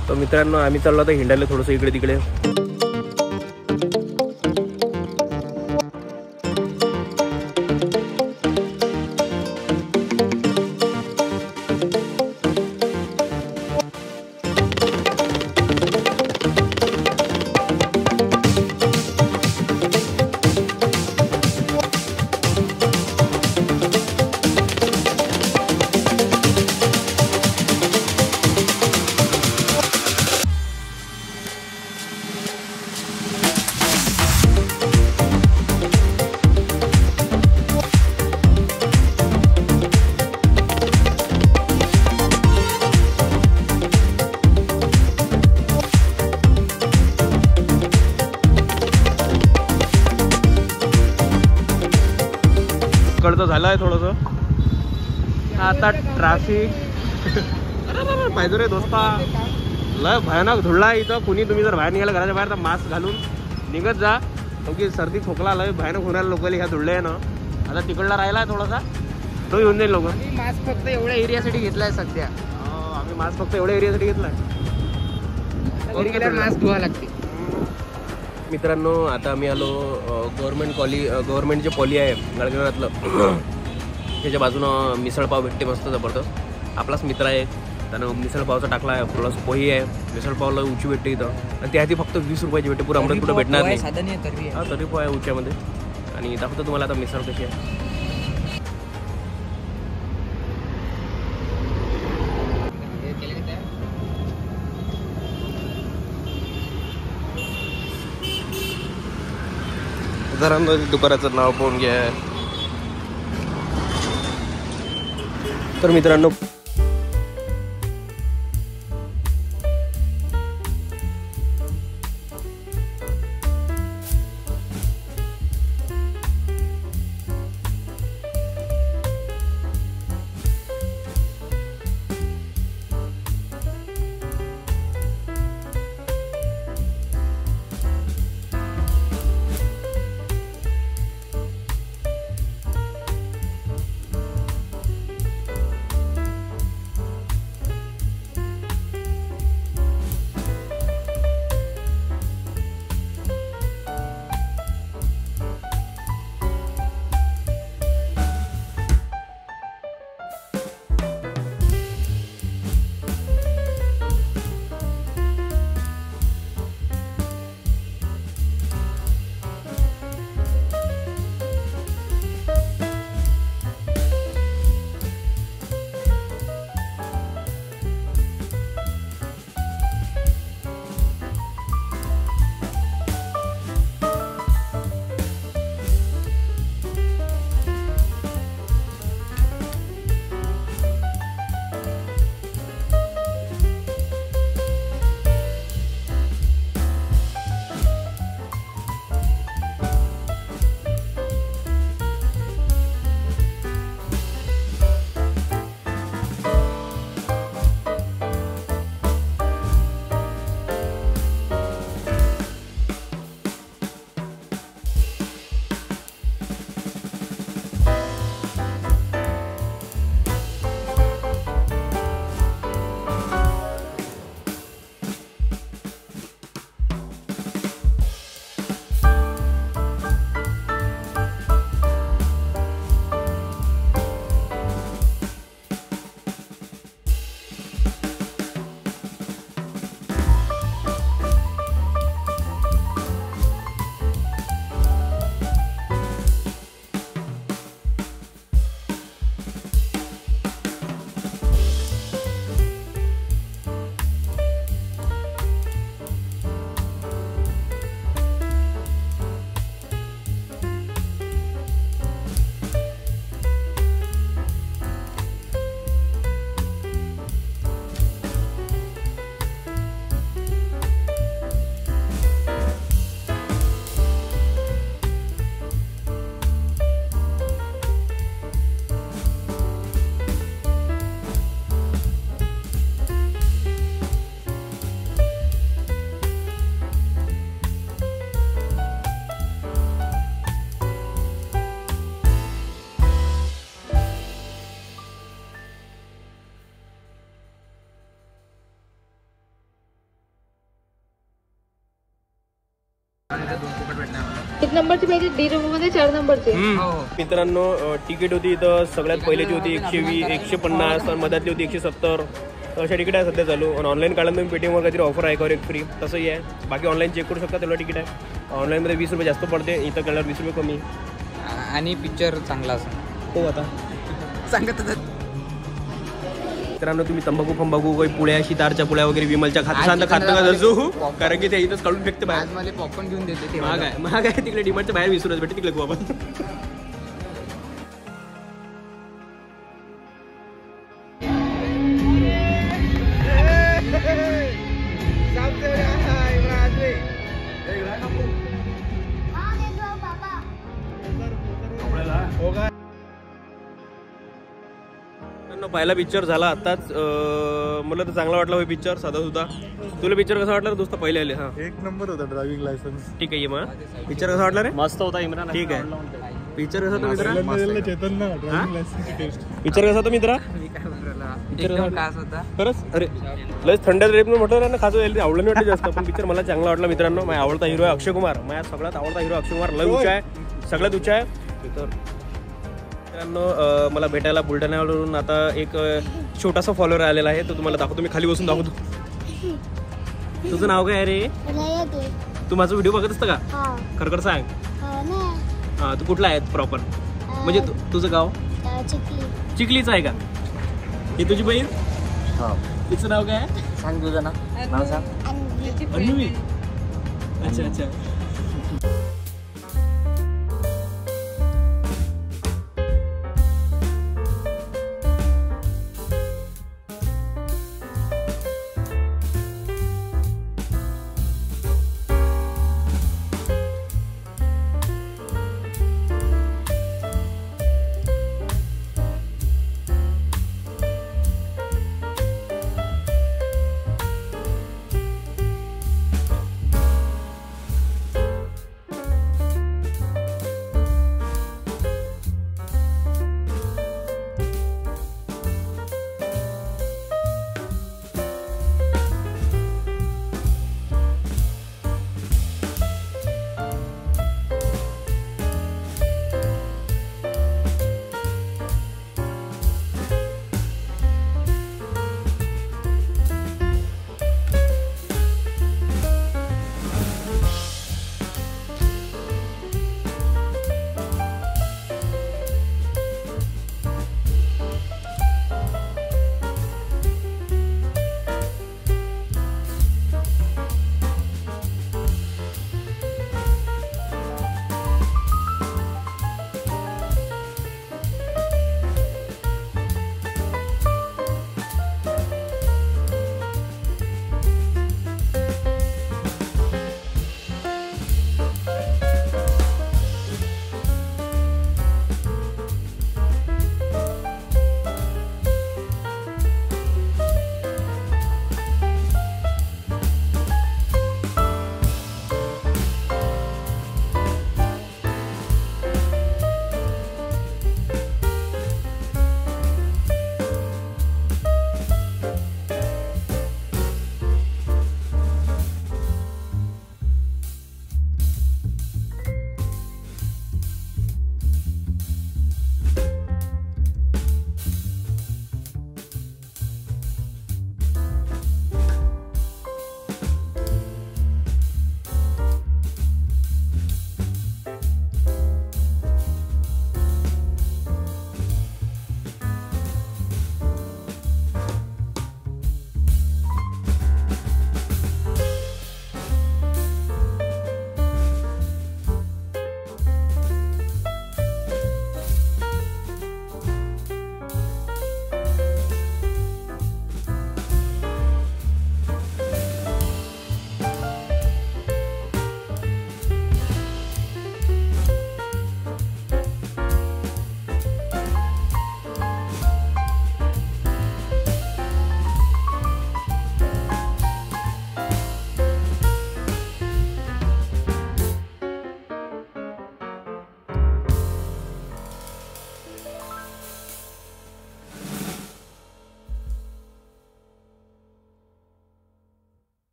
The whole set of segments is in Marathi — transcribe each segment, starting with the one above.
तर मित्रांनो आम्ही चाललो आता हिंडायला थोडंसं इकडे तिकडे. कळतं झालं आहे थोडंसं आता ट्रॅफिक पाहिजे रे दोस्ता. लय भयानक धुळला आहे इथं. कुणी तुम्ही जर बाहेर निघाला घराच्या बाहेर तर मास्क घालून निघत जा, की सर्दी खोकला लय भयानक होणार लोकल ह्या धुळले आहे ना. आता तिकडला राहिला आहे थोडासा तो येऊन जाईल लोक. मास्क फक्त एवढ्या एरियासाठी घेतलाय सध्या. आम्ही मास्क फक्त एवढ्या एरियासाठी घेतलाय. मास्क धुवा लागते. मित्रांनो आता आम्ही आलो गव्हर्नमेंट जे पॉली आहे गळगणातलं त्याच्या बाजूनं मिसळपाव भेटते मस्त जबरदस्त. आपलाच मित्र आहे त्यानं मिसळपावचा टाकला आहे. प्लस पोही आहे. मिसळपावला उंची भेटते इथं आणि त्याआधी फक्त 20 रुपयाची भेटते. पुरा अमृत कुठं भेटणार नाही. तरी पोहा आहे उंच्यामध्ये. आणि दाखवतो तुम्हाला आता मिसळ कशी आहे. जरा दुपाराचं नाव पाहून घ्या. तर मित्रांनो एक नंबरची पाहिजे डी रूम मध्ये 4 नंबरचे. मित्रांनो तिकीट होती इथं सगळ्यात पहिल्याची होती 120, 150 आणि मधातली होती 170. अशा तिकीट आहे सध्या चालू. आणि ऑनलाईन काढलं तुम्ही पेटीएमवर काहीतरी ऑफर आहे का एक फ्री तसंही आहे. बाकी ऑनलाईन चेक करू शकता तेवढं तिकीट आहे. ऑनलाईनमध्ये 20 रुपये जास्त पडते, इथं कळल्यावर 20 रुपये कमी. आणि पिक्चर चांगला असं हो आता सांगत मित्रांनो तुम्ही तंबाखू काही पुळ्या शितारच्या पुळ्या वगैरे विमलच्या खातं खातं का जसू कारण की ते इथंच काढून फेकते बाहेर. आज मला पॉपकॉर्न घेऊन देते ते महाग आहे तिकडे डिमांडच्या बाहेर 20 रुपये भेटते तिकडे खूप आपण. पहिला पिक्चर झाला आताच. मला तर चांगला वाटला पिक्चर साधा सुद्धा. तुला पिक्चर कसा वाटला दोस्त पहिले आले? हा एक नंबर होता ड्रायव्हिंग लायसन्स. ठीक आहे मग पिक्चर कसा वाटला रे? मस्त होता इम्रान. ठीक आहे पिक्चर कसा होता मित्रा? चेतन ना ड्रायव्हिंग लायसन्सची टेस्ट. पिक्चर कसा होता मित्रा? खरंच अरे लस थंड ट्रेप म्हटलं ना खास आवडलं नाही वाटलं जास्त. पण पिक्चर मला चांगला वाटला मित्रांनो. माझा आवडता हिरो आहे अक्षय कुमार. माझ्या सगळ्यात आवडता हिरो अक्षय कुमार. लय उंच आहे, सगळ्यात उंच आहे. तर मित्रांनो मला भेटायला बुलढाण्यावरून आता एक छोटासा फॉलोअर आलेला आहे. तो तुम्हाला दाखवतो. मी खाली बसून दाखवतो. तुझं नाव काय रे? तू माझा व्हिडिओ बघत असतं का? खरखर सांग. हा तू कुठला आहे प्रॉपर? म्हणजे तुझं गाव चिखलीचं आहे का? ही तुझी बहीण? तिचं नाव काय? सांग तुझं नाव सांग. अन्वी. अच्छा अच्छा.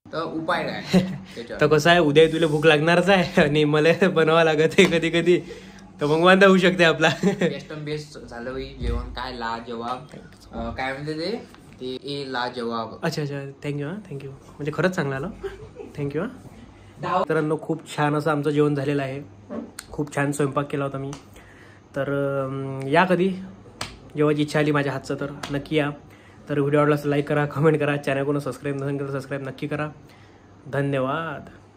तर उपाय काय त्याच्यावर? तर कसं आहे, उद्या तुला भूक लागणारच आहे आणि मला बनवावं लागत आहे कधी कधी, तर मग वांदा होऊ शकते आपला. बेस्ट बेस्ट झालं बाई जेवण. काय लाजवाब, काय म्हणते ते ए लाजवाब. अच्छा अच्छा, थँक्यू. थँक्यू म्हणजे खरंच चांगलं आलं, थँक्यू. मित्रांनो खूप छान असं आमचं जेवण झालेलं आहे. खूप छान स्वयंपाक केला होता मी. तर या कधी जेव्हाची इच्छा आली माझ्या हातचं तर नक्की या. तर व्हिडिओ आवडला लाईक करा, कमेंट करा, चॅनल कोण सबस्क्राईब नसेल केलं सबस्क्राईब नक्की करा. धन्यवाद.